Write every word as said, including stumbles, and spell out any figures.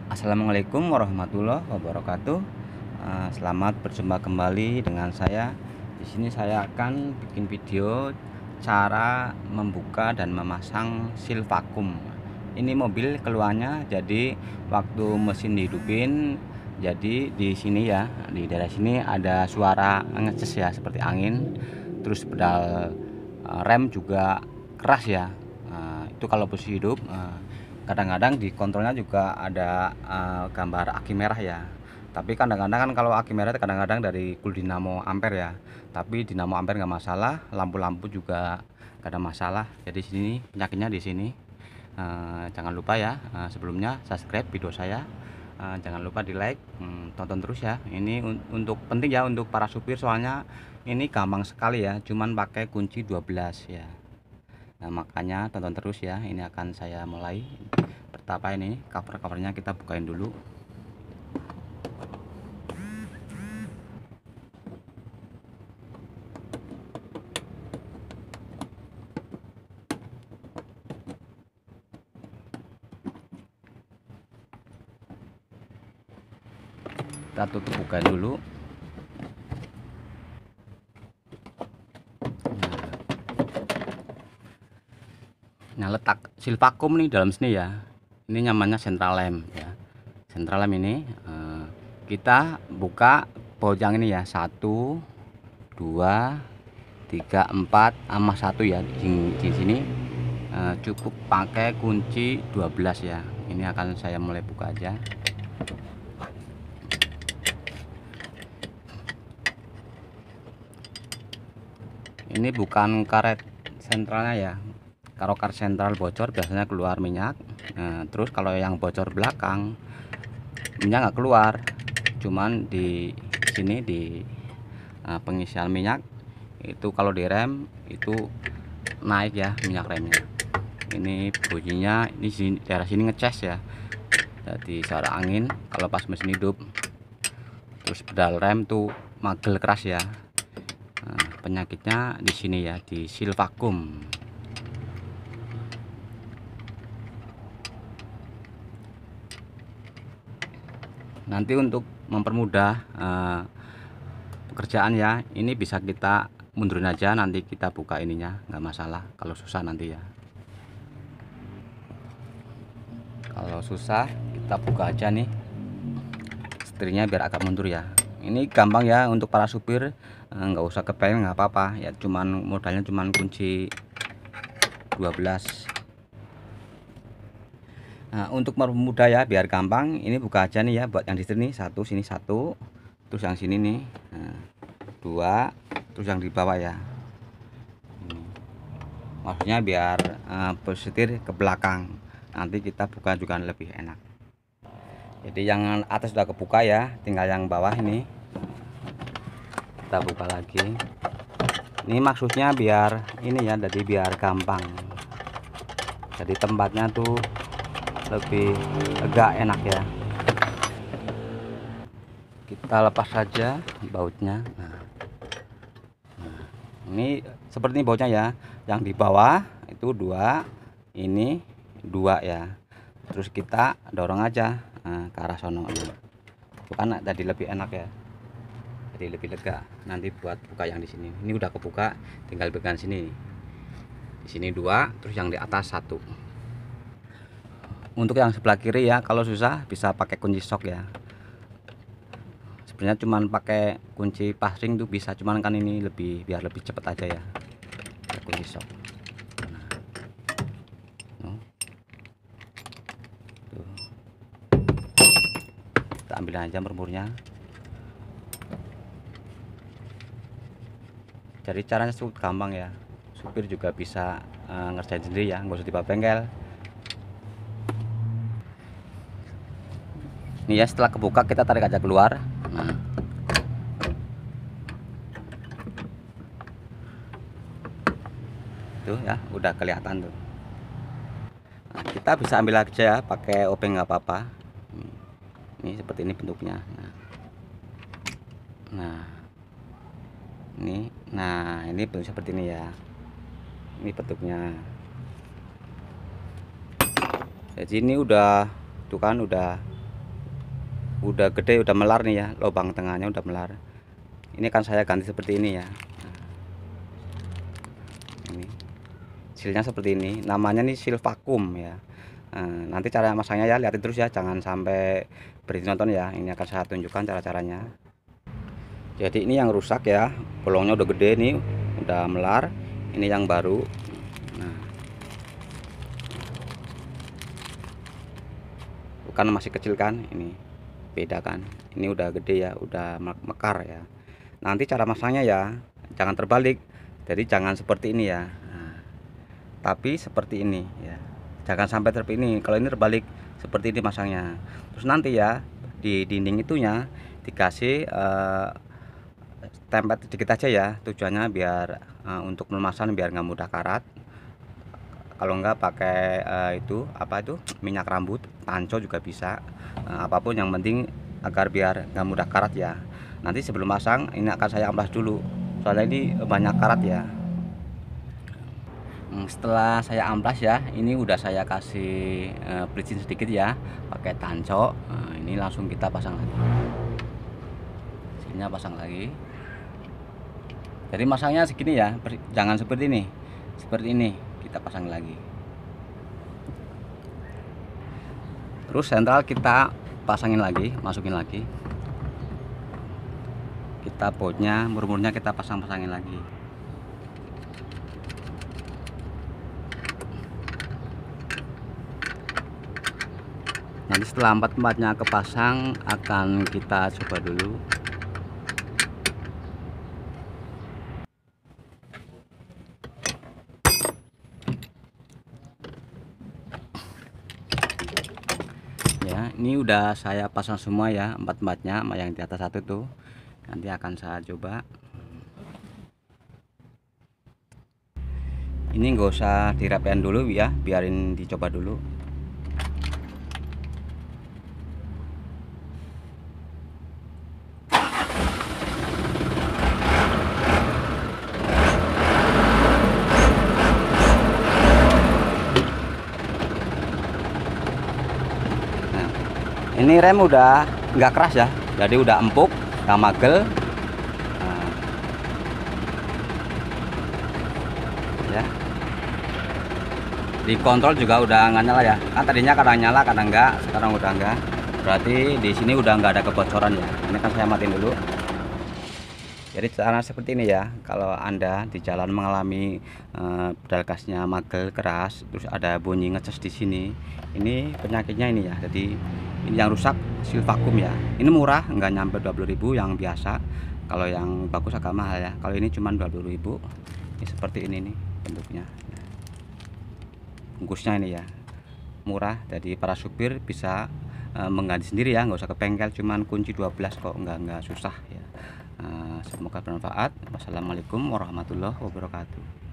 Assalamualaikum warahmatullahi wabarakatuh. Eh, Selamat berjumpa kembali dengan saya. Di sini saya akan bikin video cara membuka dan memasang seal vakum. Ini mobil keluarnya, jadi waktu mesin dihidupin, jadi di sini ya, di daerah sini ada suara ngeces ya, seperti angin. Terus pedal eh, rem juga keras ya. Nah, itu kalau posisi hidup. eh, Kadang-kadang di kontrolnya juga ada uh, gambar aki merah ya, tapi kadang-kadang kan kalau aki merah kadang-kadang dari cool dinamo ampere ya, tapi dinamo ampere nggak masalah, lampu-lampu juga gak ada masalah. Jadi sini penyakitnya di sini. Uh, jangan lupa ya, uh, sebelumnya subscribe video saya, uh, jangan lupa di like, hmm, tonton terus ya. Ini un untuk penting ya untuk para supir, soalnya ini gampang sekali ya, cuman pakai kunci dua belas ya. Nah, makanya tonton terus ya. Ini akan saya mulai. Pertama ini cover-covernya kita bukain dulu. Kita tutup, bukain dulu. Nah, letak seal vakum nih dalam sini ya. Ini nyamannya central lamp ya. Central lamp ini eh, kita buka bojang ini ya, satu dua tiga empat sama satu ya. Di, di sini eh, cukup pakai kunci dua belas ya. Ini akan saya mulai buka aja. Ini bukan karet sentralnya ya. Kalau karet sentral bocor biasanya keluar minyak. Nah, terus kalau yang bocor belakang minyak nggak keluar, cuman di sini di uh, pengisian minyak itu kalau di rem itu naik ya minyak remnya. Ini bunyinya ini sini, daerah sini ngeces ya, jadi suara angin kalau pas mesin hidup. Terus pedal rem tuh magel keras ya. Nah, penyakitnya di sini ya, di seal vakum. Nanti untuk mempermudah uh, pekerjaan ya, ini bisa kita mundurin aja, nanti kita buka ininya, nggak masalah kalau susah nanti ya. Kalau susah kita buka aja nih setirnya biar agak mundur ya. Ini gampang ya untuk para supir, nggak usah kepengen, nggak apa-apa ya, cuman modalnya cuman kunci dua belas. Nah, untuk mempermudah ya biar gampang, ini buka aja nih ya, buat yang di sini satu, sini satu, terus yang sini nih nah, dua, terus yang di bawah ya. Ini. Maksudnya biar uh, bersetir ke belakang, nanti kita buka juga lebih enak. Jadi yang atas sudah kebuka ya, tinggal yang bawah ini kita buka lagi. Ini maksudnya biar ini ya, jadi biar gampang, jadi tempatnya tuh lebih agak enak ya. Kita lepas saja bautnya. Nah, nah, ini seperti ini bautnya ya, yang di bawah itu dua, ini dua ya. Terus kita dorong aja nah, ke arah sono. Itu kan tadi lebih enak ya, jadi lebih lega nanti buat buka yang di sini. Ini udah kebuka, tinggal pegang sini. Di sini dua, terus yang di atas satu. Untuk yang sebelah kiri ya, kalau susah bisa pakai kunci sok ya. Sebenarnya cuman pakai kunci passing tuh bisa, cuman kan ini lebih biar lebih cepat aja ya, pakai kunci sok. Nah, tuh. Kita ambil aja mermurnya. Jadi caranya cukup gampang ya, supir juga bisa uh, ngerjain sendiri ya, nggak usah dibawa bengkel. Ini ya, setelah kebuka kita tarik aja keluar. Nah, tuh ya udah kelihatan tuh. Nah, kita bisa ambil aja ya pakai obeng nggak apa-apa. Ini seperti ini bentuknya. Nah, nah ini, nah ini bentuk seperti ini ya. Ini bentuknya. Jadi ini udah tuh kan udah udah gede, udah melar nih ya, lubang tengahnya udah melar. Ini kan saya ganti seperti ini ya. Ini silnya seperti ini, namanya nih sil vakum ya. Nah, nanti cara masangnya ya lihatin terus ya, jangan sampai berhenti nonton ya. Ini akan saya tunjukkan cara-caranya. Jadi ini yang rusak ya, bolongnya udah gede nih, udah melar. Ini yang baru. Nah, bukan masih kecil kan, ini beda kan. Ini udah gede ya, udah mekar ya. Nanti cara masangnya ya, jangan terbalik. Jadi jangan seperti ini ya. Nah, tapi seperti ini ya. Jangan sampai seperti ini. Kalau ini terbalik seperti ini masangnya. Terus nanti ya di dinding itunya dikasih uh, tempat sedikit aja ya. Tujuannya biar uh, untuk memasang biar nggak mudah karat. Kalau nggak pakai uh, itu apa itu minyak rambut, tanco juga bisa. Uh, apapun yang penting agar biar nggak mudah karat ya. Nanti sebelum pasang ini akan saya amplas dulu. Soalnya ini banyak karat ya. Setelah saya amplas ya, ini udah saya kasih uh, pelicin sedikit ya, pakai tanco. Nah, ini langsung kita pasang lagi. Sininya pasang lagi. Jadi masangnya segini ya, jangan seperti ini. Seperti ini kita pasang lagi. Terus sentral kita pasangin lagi, masukin lagi. Kita bautnya, murmurnya kita pasang-pasangin lagi. Nanti setelah empat-empatnya kepasang akan kita coba dulu. Ya, ini udah saya pasang semua ya, empat-empatnya, yang di atas satu tuh. Nanti akan saya coba. Ini nggak usah dirapiin dulu ya, biarin dicoba dulu. Nah, ini rem udah nggak keras ya, jadi udah empuk, nggak magel. Nah, ya, dikontrol juga udah nggak nyala ya, kan tadinya kadang nyala kadang enggak, sekarang udah enggak, berarti di sini udah nggak ada kebocoran ya. Ini kan saya matiin dulu. Jadi cara seperti ini ya, kalau Anda di jalan mengalami uh, pedal gasnya magel keras, terus ada bunyi ngecas di sini, ini penyakitnya ini ya. Jadi ini yang rusak sil vakum ya. Ini murah, nggak nyampe dua puluh ribu yang biasa. Kalau yang bagus agak mahal ya. Kalau ini cuma dua puluh ribu. Ini seperti ini nih bentuknya. Bungkusnya ini ya, murah. Jadi para supir bisa uh, mengganti sendiri ya, nggak usah ke bengkel. Cuman kunci dua belas kok, nggak nggak susah ya. Uh, semoga bermanfaat. Wassalamualaikum warahmatullahi wabarakatuh.